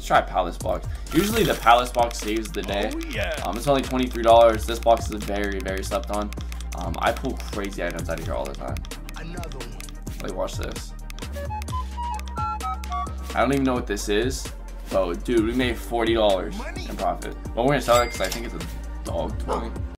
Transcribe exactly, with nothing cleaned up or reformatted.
Let's try Palace box. Usually the Palace box saves the day. Oh, yeah. Um, it's only twenty-three dollars. This box is very, very slept on. Um, I pull crazy items out of here all the time. Another one. Like, watch this. I don't even know what this is. But, dude, we made forty dollars in profit. But we're going to sell it because I think it's a dog toy.